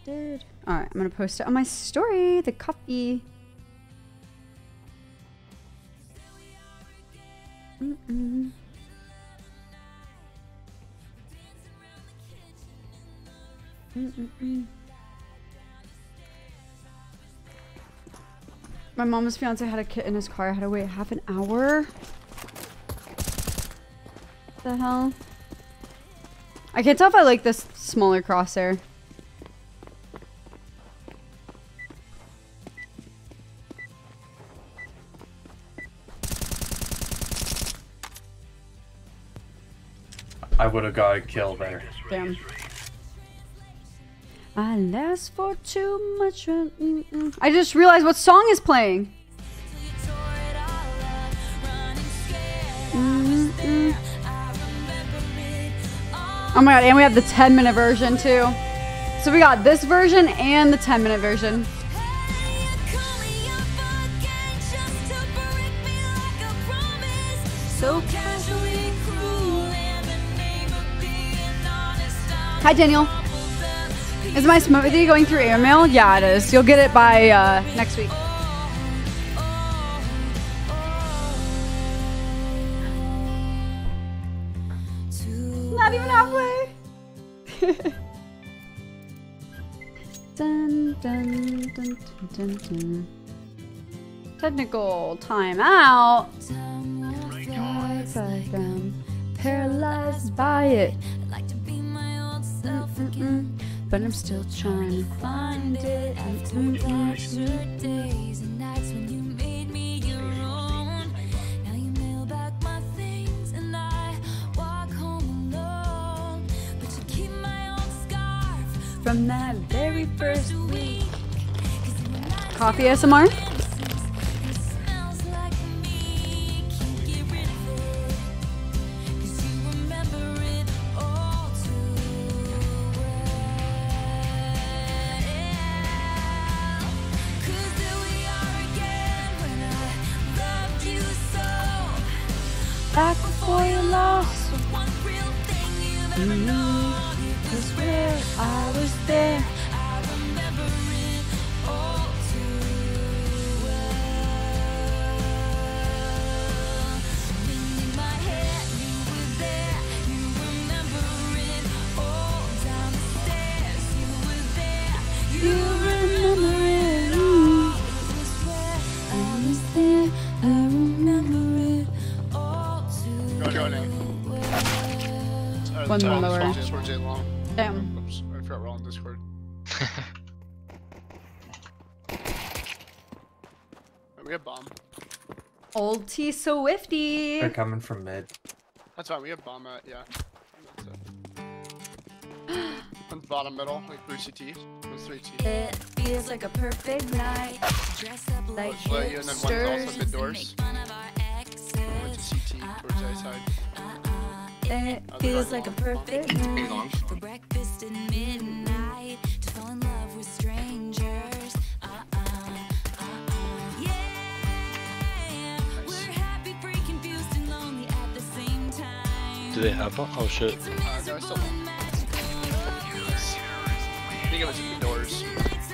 Alright, I'm gonna post it on my story. The coffee. My mom's fiance had a kid in his car. I had to wait half an hour. What the hell? I can't tell if I like this smaller crosshair. I would have got a kill there. Damn. I last for too much. I just realized what song is playing. Oh my god, and we have the 10-minute version too. So we got this version and the 10-minute version. So casually cruel. Hi Daniel. Is my smoothie going through airmail? Yeah, it is. You'll get it by next week. Not even halfway. Dun, dun, dun, dun, dun. Technical timeout. I'm paralyzed by it. But I'm still trying to find it. Days and nights when you made me your own. Now you mail back my things and I walk home alone. But you keep my old scarf from that very first week. Coffee ASMR? Back before you lost one real thing you know was where I was there. I remember it all too well. In my head, you were there. You remember it all down the stairs. You were there. You remember it. Was where I was there. I remember it. One more lower. Damn. Oops, I forgot we're all on Discord. We have bomb. Old T Swifty. They're coming from mid. That's fine, we have bomb at, yeah. On the bottom middle, like blue CT. There's 3 T. It feels like a perfect night. Dress up like you, and then one's also mid doors. Went to CT towards the side. It feels like a perfect night. For breakfast at midnight, to fall in love with strangers. Yeah, we're happy, free, confused, and lonely at the same time. Do they have one? Oh shit. No, I still don't. I think it was in the doors.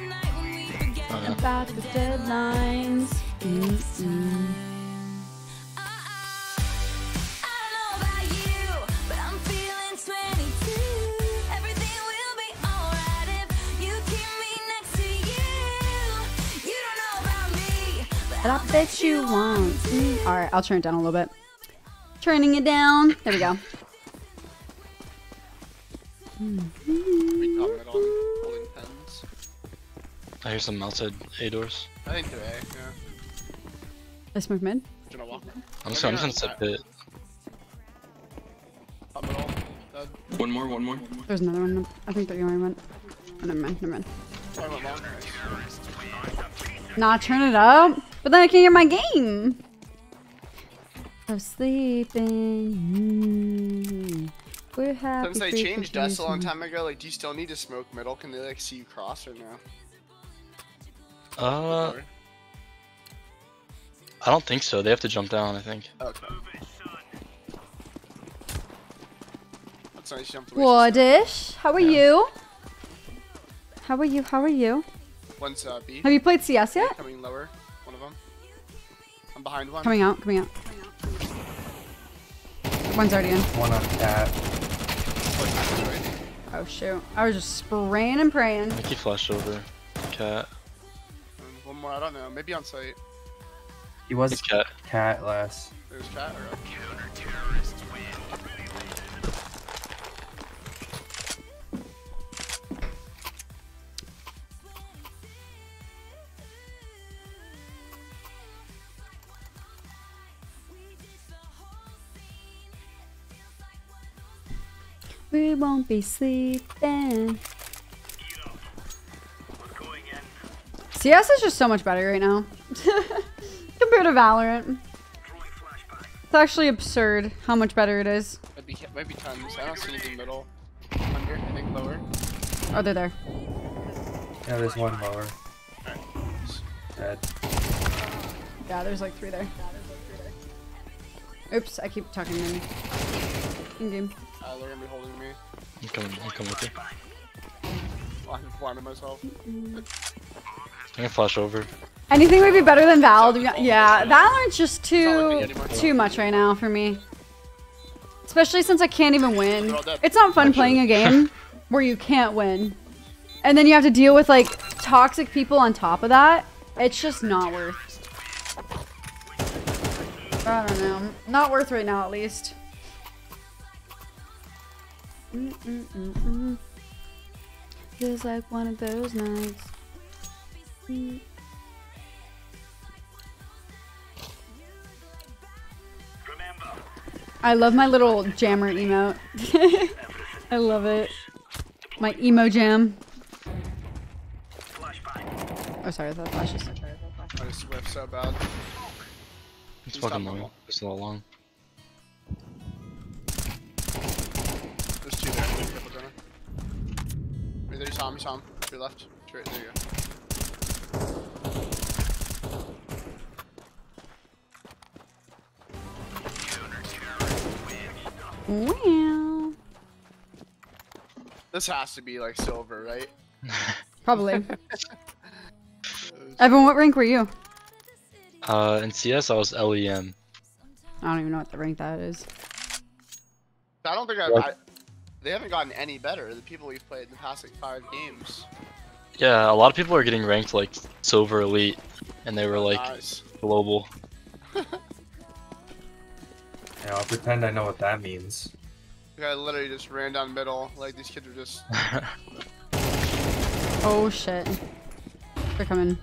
About the deadlines. I bet you won't. Alright, I'll turn it down a little bit. Turning it down. There we go. Holding pens. I hear some melted A doors. I think they're A, yeah. I smoke mid. Gonna walk. I'm just gonna set pit. Top middle. Dead. One more. There's another one. I think that you already went. Oh, never mind. I went long. Nah, turn it up. But then I can't hear my game. I'm sleeping. We're happy. Since they changed us a long time ago, like, do you still need to smoke middle? Can they like see you cross or no? I don't think so. They have to jump down, I think. Okay. That's nice jump. Wadish, how are you? How are you? How are you? One's B. Have you played CS yet? Coming lower. One of them. I'm behind one. Coming out, coming out. One's already in. One on cat. Oh shoot. I was just spraying and praying. I think he flashed over. Cat. One more, I don't know. Maybe on site. He was It's cat. cat last. There's cat or We won't be sleeping. CS is just so much better right now. Compared to Valorant. It's actually absurd how much better it is. maybe tons. I don't see anything middle. Under, I think lower. Oh, they're there. Yeah, there's one lower. Dead. Yeah, there's like 3 there. Oops, I keep talking in game. They're gonna be holding me. I'm coming with you. Oh, I'm blinding myself. I'm gonna flash over. Anything would be better than Val. Yeah, Valorant's just It's not like me anymore. too much right now for me. Especially since I can't even win. It's not fun playing a game where you can't win. And then you have to deal with like toxic people on top of that. It's just not worth. I don't know. Not worth right now at least. Feels like one of those nights. I love my little jammer emote. I love it. My emo jam. Oh, sorry, that flash is. I just whiffed so bad. It's He's fucking not long. normal. It's not long. There's 2 there. Careful, Jonah. Wait, there you saw him. To your left. Straight, there you go. Wow. This has to be like silver, right? Probably. Evan, what rank were you? In CS, I was LEM. I don't even know what the rank that is. I don't think they haven't gotten any better. The people we've played in the past like 5 games. Yeah, a lot of people are getting ranked like silver elite, and they were like Nice. global. Yeah, I'll pretend I know what that means. The guy literally just ran down middle. Like these kids are just. Oh shit. They're coming.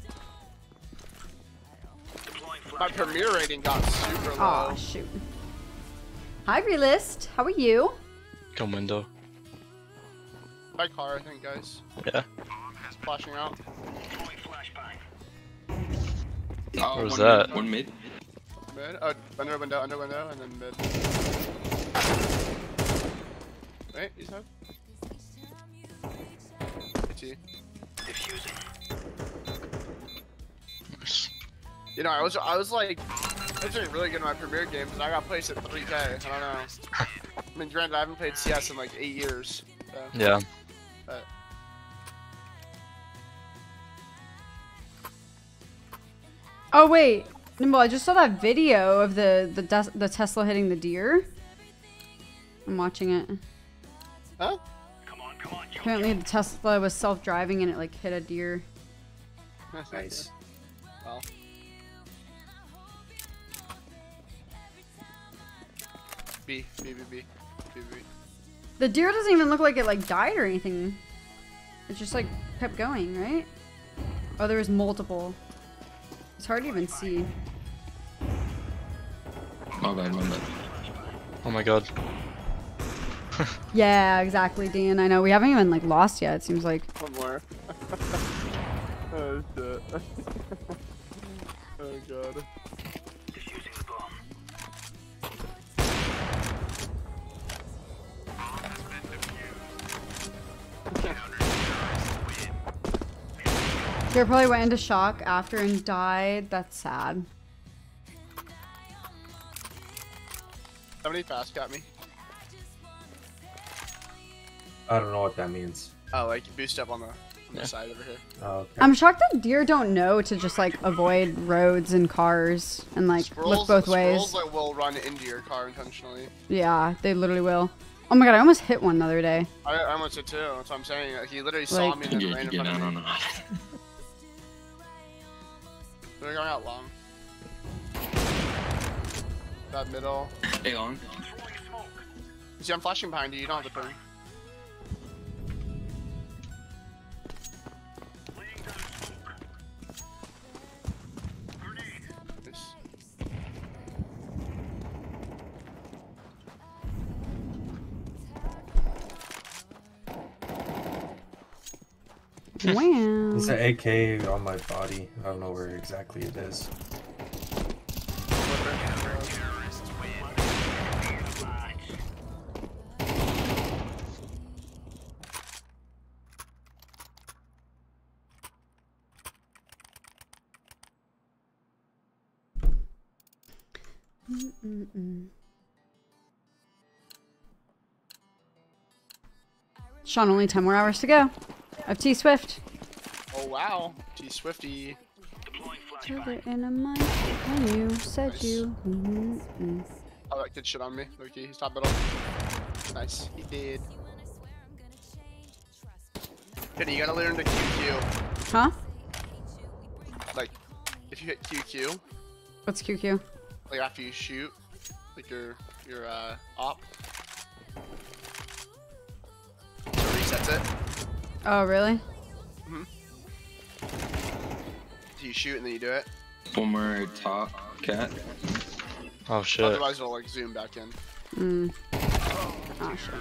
My premier rating got super low. Aw, shoot. Hi, Realist. How are you? Come window. By car, I think, guys. Yeah. Flashing out. Where was that? One mid. Mid. Oh, under window, and then mid. Wait, he's out. AT. Nice. You know, I was like, I was doing really good in my premier games, and I got placed at 3K. I don't know. I mean, granted, I haven't played CS in like 8 years. So, Yeah. but Oh wait, Nimble, I just saw that video of the Tesla hitting the deer. I'm watching it. huh? Apparently the Tesla was self-driving and it like hit a deer. Nice. Well. B. The deer doesn't even look like it like died or anything. It just like kept going, right? Oh, there was multiple. It's hard to even see. My bad. Oh my god. Yeah, exactly, Dan. I know we haven't even like lost yet. It seems like. One more. Oh shit. Oh god. Deer probably went into shock after and died. That's sad. Somebody fast got me. I don't know what that means. Oh, like you boost up on the on the side over here. Oh, okay. I'm shocked that deer don't know to just like avoid roads and cars and like look both ways. Squirrels like, will run into your car intentionally. Yeah, they literally will. Oh my god, I almost hit one the other day. I almost did too. That's what I'm saying. Like, he literally saw Like- me and then Yeah, ran you in get front out of me. on that. They're going out long. That middle. Hey, on. You see, I'm flashing behind you. You don't have to turn. Nice. Wow. There's an AK on my body. I don't know where exactly it is. Sean, only 10 more hours to go. Of T Swift. Oh wow, T Swifty. Sugar in a month, and you said Nice. you. Oh, that kid shit on me. Okay, he's top middle. Nice, he did. Kenny, you gotta learn to QQ. Huh? Like, if you hit QQ, What's QQ? like after you shoot, like your op, so it resets it. Oh, really? So you shoot and then you do it. One more top, cat. Oh shit. Otherwise, it'll like zoom back in. Oh, shit.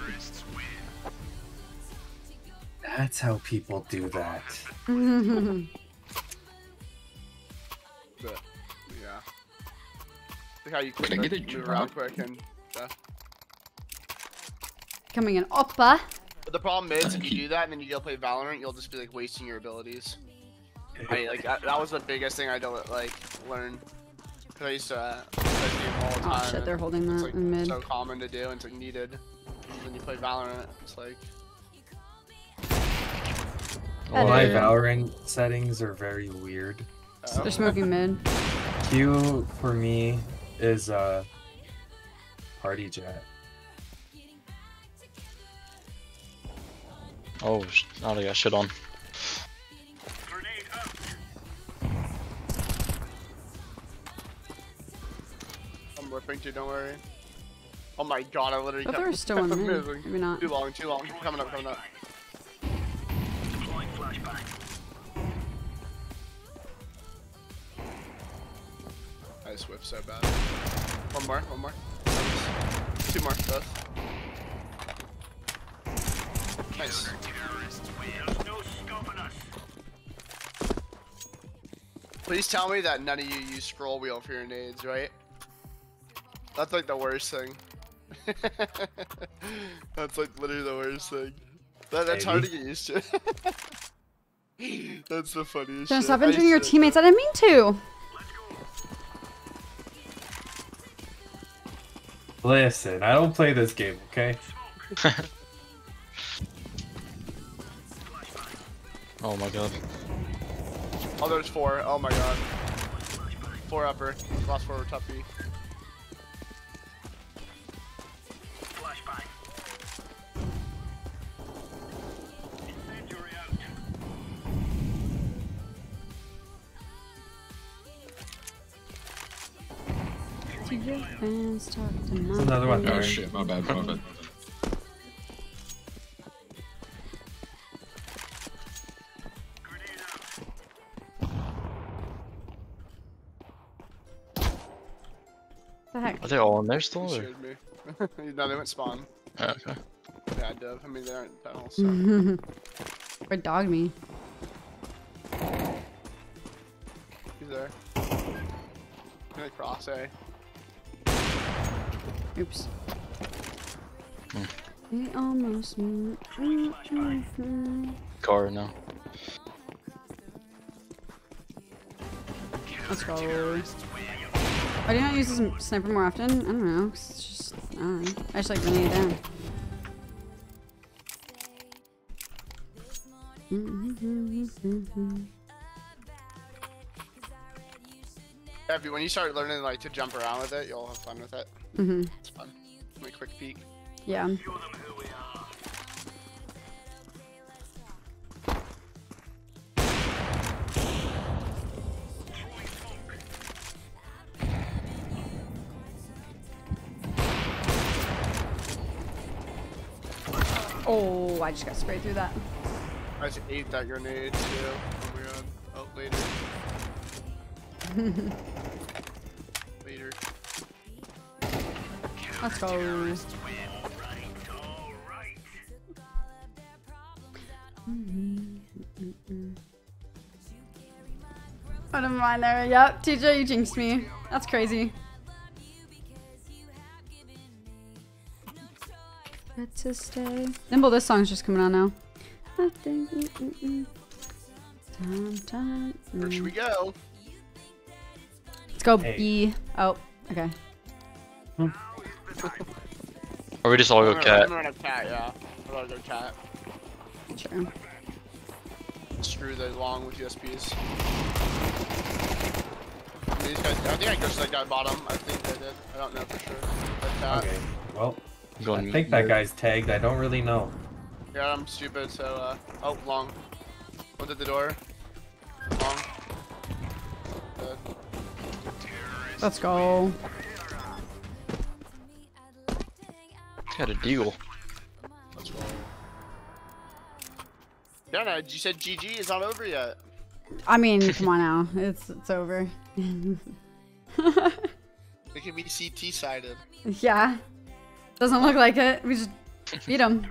That's how people do that. But yeah, look how you Can I get a move around drop? quick and. Coming in Oppa. But the problem is, if you do that and then you go play Valorant, you'll just be like wasting your abilities. That was the biggest thing I don't like learn. Cause I used to play the game all the time. Oh shit, they're and holding it's that like in mid. so common to do and it's like needed. When you play Valorant, it's like Well, my Editor. Valorant settings are very weird. They're smoking mid. Q for me is party jet. Oh, now they got shit on. I'm whipping too. Don't worry. Oh my god, I literally I thought kept, they were still in kept mid. moving. Maybe not. Too long, too long. Coming up, coming up. I just whipped so bad. One more, one more. Two more, both. Nice. Please tell me that none of you use scroll wheel for your nades, right? That's like the worst thing. That's like literally the worst thing. That's hard to get used to. That's the funniest Don't shit. stop I injuring your used to- teammates. I didn't mean to. Listen, I don't play this game, okay? Oh my god. Oh, there's four. Oh my god. Four upper. Lost four tuppy. To your fans, talk to There's my another one Oh there. shit, my bad, my bad. The heck? Are they all in there still? He Or? showed me. No, they went spawn. Oh, okay. Yeah, Dove. I mean, they aren't tunnels, so. Or dog me. He's there. Gonna cross A. Oops. Hmm. We almost. Car now. Let's go. Why do you not use this sniper more often? I don't know. 'Cause it's just, I don't know. I just like running it down. Yeah, when you start learning like to jump around with it, you'll have fun with it. Mm-hmm. It's fun. Give me a quick peek. Yeah. Oh, I just got sprayed through that. I just ate that grenade too. Oh my god. Oh, later. Later. Let's go. Oh, never mind there. Yep, TJ, you jinxed me. That's crazy. Got to stay. Nimble, this song's just coming on now. Where should we go? Let's go Hey. B. Oh, okay. Or we just all go I'm cat. gonna cat, yeah. I'm gonna go cat. Sure. Screw the long with USBs. These guys, I think I ghosted that guy bottom. I think I did. I don't know for sure. But cat. Okay. Well, I'm going I think that guy's tagged. I don't really know. Yeah, I'm stupid, so, oh, long. Went at the door. Long. Dead. Let's go. Got a deagle. Let's roll. Yeah, no, you said GG is not over yet. I mean, come on now. It's over. It can be CT sided. Yeah. Doesn't look like it. We just beat him.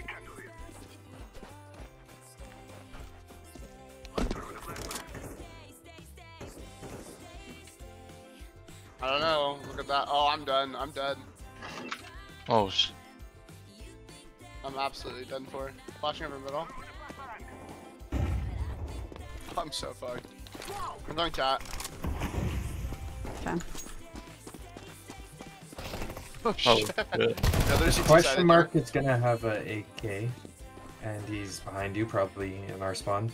I don't know. Look at that. Oh, I'm done. I'm dead. Oh, I'm absolutely done for. Flashing over middle. I'm so fucked. I'm going chat. Okay. Oh oh shit. shit. Yeah, there's CT Question sided mark there. is gonna have a AK, and he's behind you, probably in our spawn.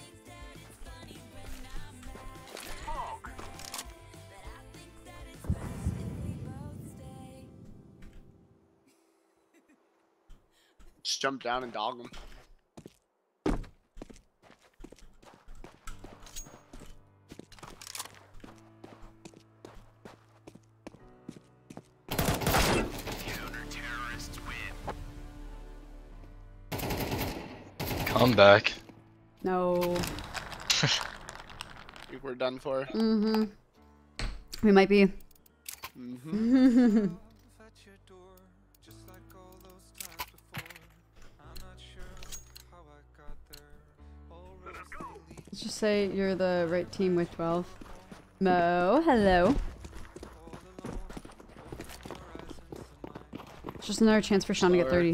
Just jump down and dog him. Come back. No. I think we're done for. Mm-hmm. We might be. Mm-hmm. Let's just say you're the right team with 12. Mo, hello. It's just another chance for Sean to get 30.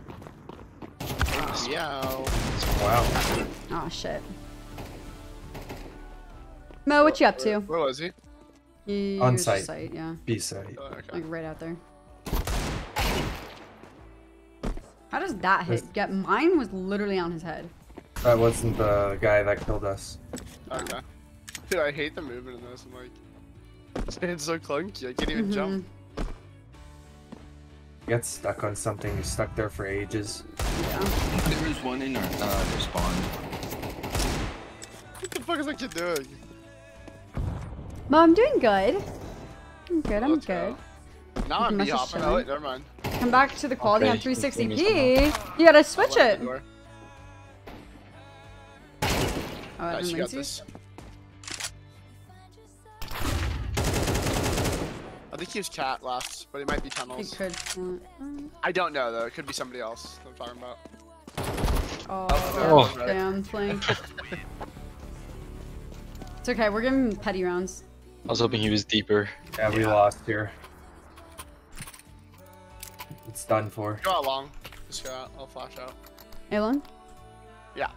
Yeah. Wow. Oh shit. Mo, what you up to? Where was he? He On was just site. yeah. B side. Oh, okay. Like right out there. How does that hit? Get mine was literally on his head. That wasn't the guy that killed us. Okay. Dude, I hate the movement in this. I'm like, it's so clunky. I can't even jump. You get stuck on something. You're stuck there for ages. Yeah. There was one in our their spawn. What the fuck is that kid doing? Mo, I'm doing good. I'm good. I'm Let's good. go. Now I'm Must B have hopping. shown. Oh wait, never mind. Come back to the quality Okay, on you can see me 360p. You gotta switch I'll let it. the door. Oh, I Nice, didn't you got link this. I think he was cat last, but he might be It tunnels. could. I don't know though. It could be somebody else that I'm talking about. Oh, Oh. damn flank. It's okay. We're giving petty rounds. I was hoping he was deeper. Yeah, we lost here. It's done for. Go out long. Just go out. I'll flash out. Elon? Yeah.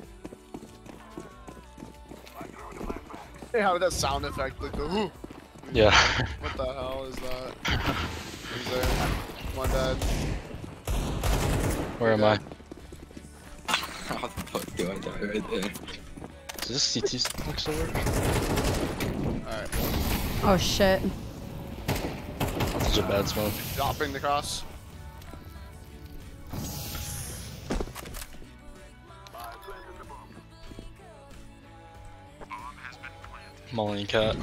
Hey, how would that sound effect like the whoo? Yeah. What the hell is that? Is there one dead? Where am I? How the fuck do I die right there? Does this CT look still work? Alright, Oh shit. That's such a bad smoke. dropping the cross. Molly and Cat.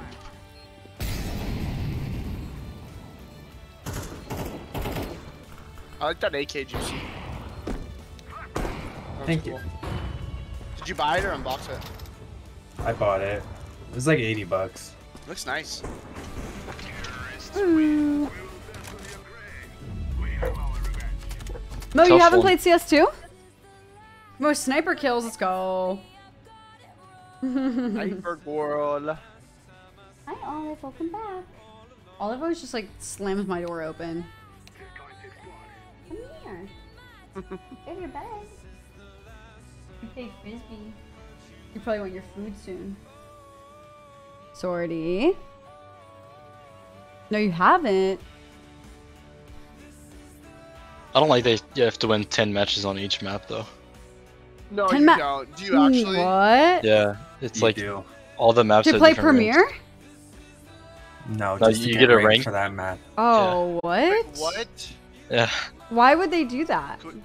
I like that AKGC. Thank you. Did you buy it or unbox it? I bought it. It was like 80 bucks. Looks nice. Ooh. Mo, you Tough haven't one. played CS2? Most sniper kills, let's go. Sniper world. Hi Olive, welcome back. Olive always just like slams my door open. Come here. Go to your bed. You play frisbee. You probably want your food soon. Sorty. No, you haven't. I don't like you have to win 10 matches on each map though. No, 10 you ma- don't. Do you actually? What? Yeah, it's You like do. all the maps To have play different ranks. Premier? No, No, just to you get get a ranked rank. for that map. Oh, what? What? Yeah. Why would they do that?